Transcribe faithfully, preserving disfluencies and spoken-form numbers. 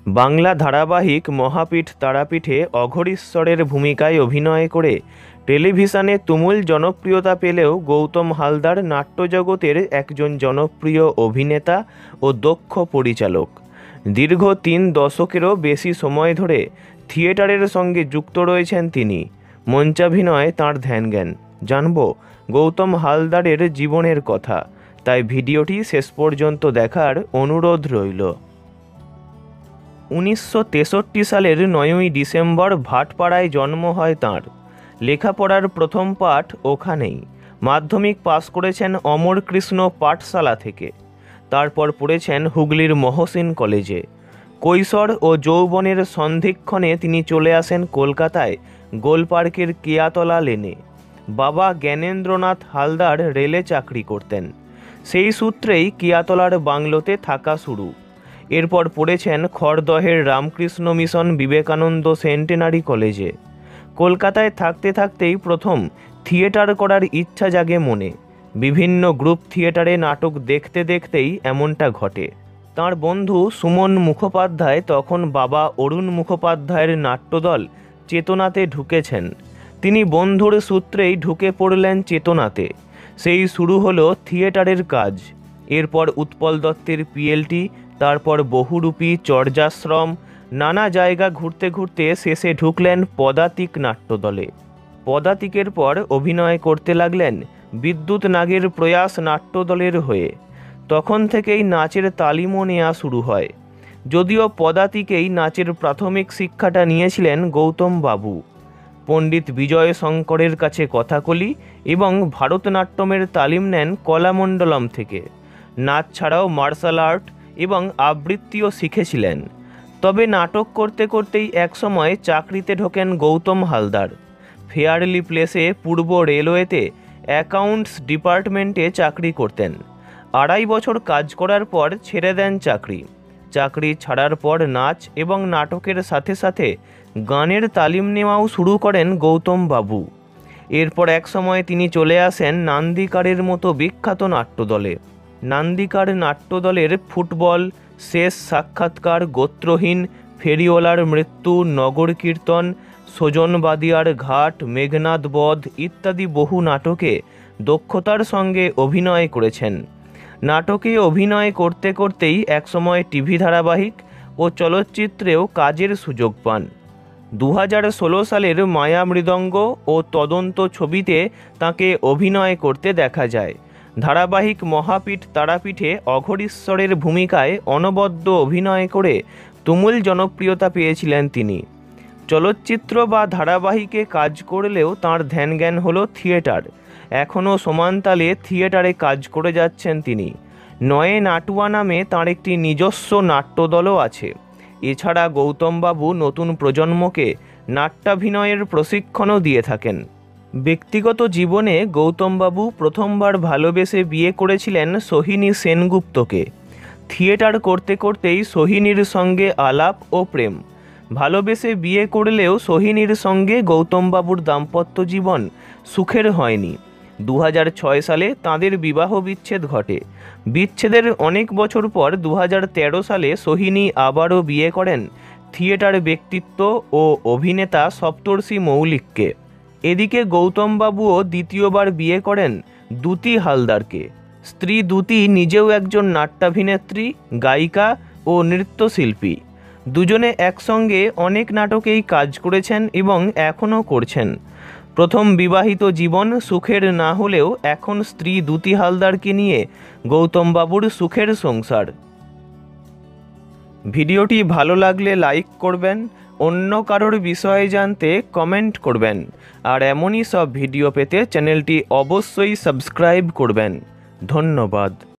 বাংলা ধারাবাহিক মহাপীঠ তারাপীঠে অঘোরীশ্বরের ভূমিকায় অভিনয় করে টেলিভিশনে তুমুল জনপ্রিয়তা পেলেও গৌতম হালদার নাট্যজগতের একজন জনপ্রিয় অভিনেতা ও দক্ষ পরিচালক। দীর্ঘ তিন দশকেরও বেশি সময় ধরে থিয়েটারের সঙ্গে যুক্ত রয়েছেন তিনি। মঞ্চাভিনয়ে তাঁর ধ্যানজ্ঞান। জানব গৌতম হালদারের জীবনের কথা, তাই ভিডিওটি শেষ পর্যন্ত দেখার অনুরোধ রইল। উনিশশো তেষট্টি সালের নয়ই ডিসেম্বর ভাটপাড়ায় জন্ম হয় তাঁর। লেখাপড়ার প্রথম পাঠ ওখানেই। মাধ্যমিক পাশ করেছেন অমরকৃষ্ণ পাঠশালা থেকে। তারপর পড়েছেন হুগলির মহসিন কলেজে। কৈশোর ও যৌবনের সন্ধিক্ষণে তিনি চলে আসেন কলকাতায় গোলপার্কের কেয়াতলা লেনে। বাবা জ্ঞানেন্দ্রনাথ হালদার রেলে চাকরি করতেন। সেই সূত্রেই কেয়াতলার বাংলোতে থাকা শুরু। এরপর পড়েছেন খড়দহের রামকৃষ্ণ মিশন বিবেকানন্দ সেন্টেনারি কলেজে। কলকাতায় থাকতে থাকতেই প্রথম থিয়েটার করার ইচ্ছা জাগে মনে। বিভিন্ন গ্রুপ থিয়েটারে নাটক দেখতে দেখতেই এমনটা ঘটে। তাঁর বন্ধু সুমন মুখোপাধ্যায় তখন বাবা অরুণ মুখোপাধ্যায়ের নাট্যদল চেতনাতে ঢুকেছেন। তিনি বন্ধুর সূত্রেই ঢুকে পড়লেন চেতনাতে। সেই শুরু হলো থিয়েটারের কাজ। এরপর উৎপল দত্তের পিএলটি, তারপর বহুরূপী, চর্যাশ্রম, নানা জায়গা ঘুরতে ঘুরতে শেষে ঢুকলেন পদাতিক নাট্যদলে। পদাতিকের পর অভিনয় করতে লাগলেন বিদ্যুৎ নাগের প্রয়াস নাট্যদলের হয়ে। তখন থেকেই নাচের তালিমও নেওয়া শুরু হয়। যদিও পদাতিকেই নাচের প্রাথমিক শিক্ষাটা নিয়েছিলেন গৌতম বাবু। পণ্ডিত বিজয় শঙ্করের কাছে কথাকলি এবং ভারতনাট্যমের তালিম নেন কলামণ্ডলম থেকে। নাচ ছাড়াও মার্শাল আর্ট এবং আবৃত্তিও শিখেছিলেন। তবে নাটক করতে করতেই একসময় চাকরিতে ঢোকেন গৌতম হালদার। ফেয়ারলি প্লেসে পূর্ব রেলওয়েতে অ্যাকাউন্টস ডিপার্টমেন্টে চাকরি করতেন। আড়াই বছর কাজ করার পর ছেড়ে দেন চাকরি। চাকরি ছাড়ার পর নাচ এবং নাটকের সাথে সাথে গানের তালিম নেওয়াও শুরু করেন গৌতম বাবু। এরপর একসময় তিনি চলে আসেন নান্দিকারের মতো বিখ্যাত নাট্যদলে। নান্দিকার নাট্যদলের ফুটবল, শেষ সাক্ষাৎকার, গোত্রহীন, ফেরিওয়ালার মৃত্যু, নগর কীর্তন, সজনবাদিয়ার ঘাট, মেঘনাদ বধ ইত্যাদি বহু নাটকে দক্ষতার সঙ্গে অভিনয় করেছেন। নাটকে অভিনয় করতে করতেই একসময় টিভি ধারাবাহিক ও চলচ্চিত্রেও কাজের সুযোগ পান। দু হাজার ষোলো সালের মায়া মৃদঙ্গ ও তদন্ত ছবিতে তাঁকে অভিনয় করতে দেখা যায়। ধারাবাহিক মহাপীঠ তারাপীঠে অঘোরীশ্বরের ভূমিকায় অনবদ্য অভিনয় করে তুমুল জনপ্রিয়তা পেয়েছিলেন তিনি। চলচ্চিত্র বা ধারাবাহিকে কাজ করলেও তাঁর ধ্যানজ্ঞান হলো থিয়েটার। এখনও সমানতালে থিয়েটারে কাজ করে যাচ্ছেন তিনি। নয়ে নাটুয়া নামে তাঁর একটি নিজস্ব নাট্যদলও আছে। এছাড়া গৌতমবাবু নতুন প্রজন্মকে নাট্যাভিনয়ের প্রশিক্ষণও দিয়ে থাকেন। ব্যক্তিগত জীবনে গৌতমবাবু প্রথমবার ভালোবেসে বিয়ে করেছিলেন সোহিনী সেনগুপ্তকে। থিয়েটার করতে করতেই সোহিনীর সঙ্গে আলাপ ও প্রেম। ভালোবেসে বিয়ে করলেও সোহিনীর সঙ্গে গৌতমবাবুর দাম্পত্য জীবন সুখের হয়নি। দু হাজার ছয় সালে তাঁদের বিবাহ বিচ্ছেদ ঘটে। বিচ্ছেদের অনেক বছর পর দু হাজার তেরো সালে সোহিনী আবারও বিয়ে করেন থিয়েটার ব্যক্তিত্ব ও অভিনেতা সপ্তর্ষি মৌলিককে। এদিকে গৌতমবাবুও দ্বিতীয়বার বিয়ে করেন দ্যুতি হালদারকে। স্ত্রী দ্যুতি নিজেও একজন নাট্যাভিনেত্রী, গায়িকা ও নৃত্যশিল্পী। দুজনে একসঙ্গে অনেক নাটকেই কাজ করেছেন এবং এখনও করছেন। প্রথম বিবাহিত জীবন সুখের না হলেও এখন স্ত্রী দ্যুতি হালদারকে নিয়ে গৌতমবাবুর সুখের সংসার। ভিডিওটি ভালো লাগলে লাইক করবেন, অন্য কারোর বিষয়ে জানতে কমেন্ট করবেন, আর এমনই সব ভিডিও পেতে চ্যানেলটি অবশ্যই সাবস্ক্রাইব করবেন। ধন্যবাদ।